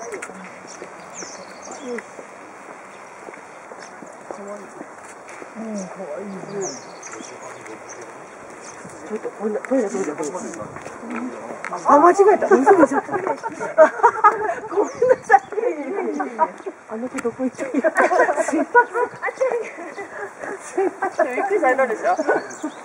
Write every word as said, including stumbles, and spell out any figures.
うん、かわいいね。ちょっとトイレトイレトイレトイレ。あ、間違えた。嘘でしょ。ごめんなさい。あの子どこ行った？すいません。すいません。びっくりされたでしょ。